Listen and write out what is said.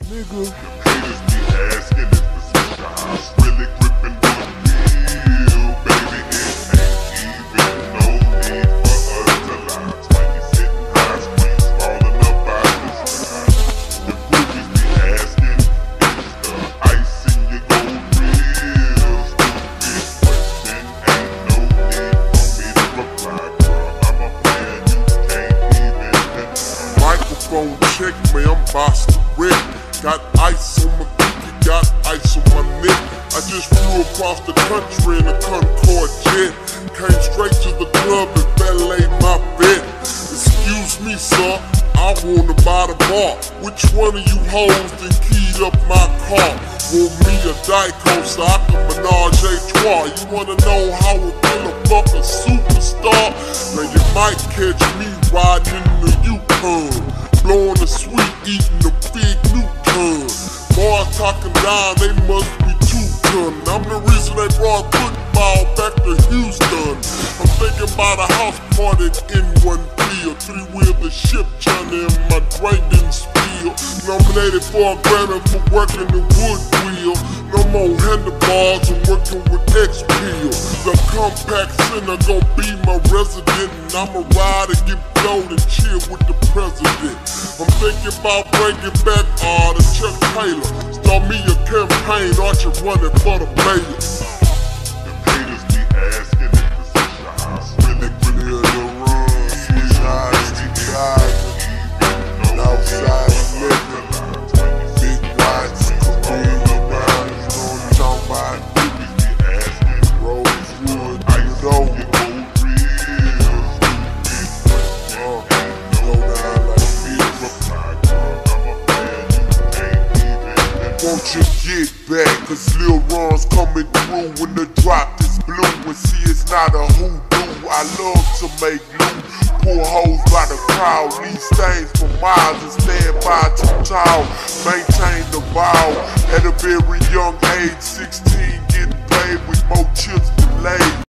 nigga. Haters be asking if the skies really gripping the wheel, baby. It ain't even no need for us to lie. When you sitting high, screens falling up out the sky. The groupies be asking, is the ice in your gold real? Stupid question, ain't no need for me to reply, girl. I'm a player, you can't even deny. Microphone check, man, I'm bossed to wreck. Got ice on my pinky, got ice on my neck. I just flew across the country in a Concorde jet. Came straight to the club and valeted my vet. Excuse me, sir, I wanna buy the bar. Which one of you hoes done keyed up my car? Want me a Dyco so I can menage a trois? You wanna know how it feel to fuck a superstar? Now you might catch me riding in the Yukon, blowing the sweet, eating the big Newton. Boys talking down, they must be two-ton. I'm the reason they brought football back to Houston. I'm thinking about a house party in one field. Three-wheel the ship Johnny and my drink didn't spill. Nominated for a Grammy for working the wood wheel. No more handlebars, I'm working with X-Peel. The compact center gon' be my resident, and I'ma ride and get blowed and chill with the president. I'm thinking about bringing back the Chuck Taylor. Start me a campaign, Archie running for the mayor. The haters be asking if the skies really gripping the run. Switch eyes, outside living, big whites, Korean, you know what I'm talking about. Groupies be asking, Rosewood, ice you know, in your gold real? Stupid question, go down like this. reply, girl. I'm a player, you can't even deny. Won't you get back, cause Lil Ron's coming through when the drop is blue. And see, it's not a hoodoo, I love to make loot. Pull hoes by the crowd, leave stains for miles and stand by too tall. Maintain the vow, at a very young age, 16, getting paid with more chips than laid.